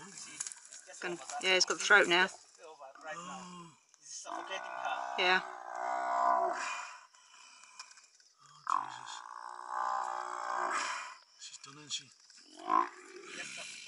Yeah, he's got the throat now. Oh. Yeah. Oh, Jesus. She's done, isn't she?